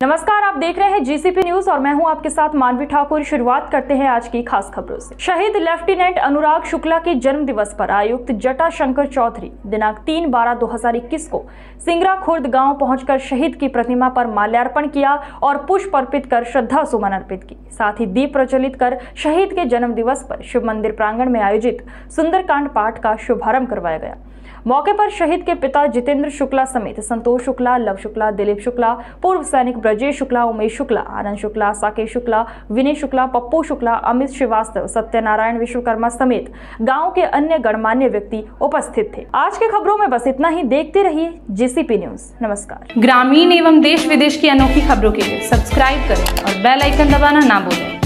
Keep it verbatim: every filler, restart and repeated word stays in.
नमस्कार, आप देख रहे हैं जीसीपी न्यूज और मैं हूं आपके साथ मानवी ठाकुर। शुरुआत करते हैं आज की खास खबरों से। शहीद लेफ्टिनेंट अनुराग शुक्ला के जन्म दिवस पर आयुक्त जटा शंकर चौधरी दिनांक तीन बारह दो हजार इक्कीस को सिंगरा खुर्द गांव पहुंचकर शहीद की प्रतिमा पर माल्यार्पण किया और पुष्प अर्पित कर श्रद्धा सुमन अर्पित की। साथ ही दीप प्रज्वलित कर शहीद के जन्म दिवस पर शिव मंदिर प्रांगण में आयोजित सुंदरकांड पाठ का शुभारंभ करवाया गया। मौके पर शहीद के पिता जितेंद्र शुक्ला समेत संतोष शुक्ला, लव शुक्ला, दिलीप शुक्ला, पूर्व सैनिक ब्रजेश शुक्ला, उमेश शुक्ला, आनंद शुक्ला, साकेश शुक्ला, विनय शुक्ला, पप्पू शुक्ला, अमित श्रीवास्तव, सत्यनारायण विश्वकर्मा समेत गांव के अन्य गणमान्य व्यक्ति उपस्थित थे। आज के खबरों में बस इतना ही। देखते रहिए जीसीपी न्यूज। नमस्कार। ग्रामीण एवं देश विदेश की अनोखी खबरों के लिए सब्सक्राइब करें और बेल आइकन दबाना ना भूलें।